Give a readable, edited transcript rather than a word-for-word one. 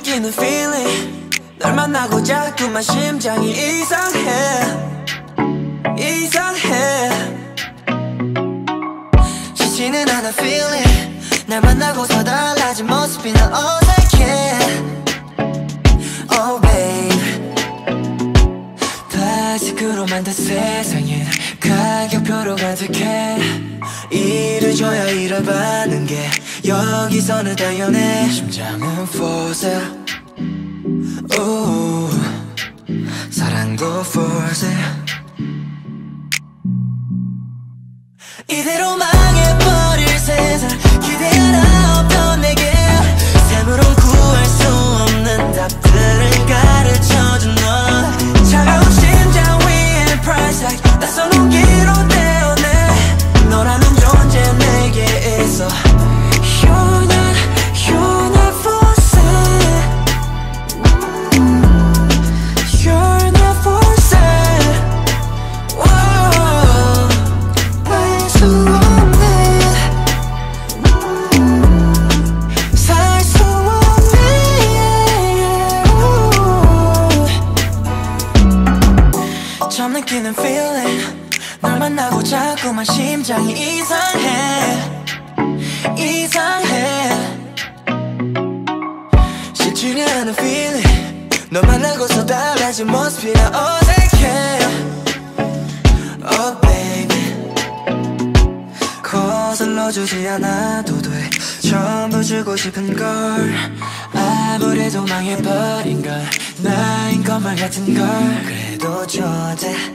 느끼는 feeling 널 만나고 자꾸만 심장이 이상해 쉽지는 않아 feeling 날 만나고서 달라진 모습이 난 어색해 Oh babe 플라스틱으로 만든 세상엔 가격표로 가득해 일을 줘야 일을 받는 게 여기서는 당연해 심장은 for sale 사랑도 for sale 이대로 망해버릴 세상 기대 하나 없던 내게 샘으론 구할 수 없는 답들을 가르쳐준 너 차가운 심장 위에 price tag 낯선 온기로 떼어내 너라는 존재 내게 있어 You're not for sale You're not for sale Whoa 알 수 없네 살 수 없네 처음 느끼는 feeling 널 만나고 자꾸만 심장이 이상해 쉽지는 않은 feeling 널 만나고서 달라진 모습이 나 어색해 Oh baby 거슬러주지 않아도 돼 전부 주고 싶은 걸 아무래도 망해버린 걸 나인 것만 같은 걸 그래도 좋대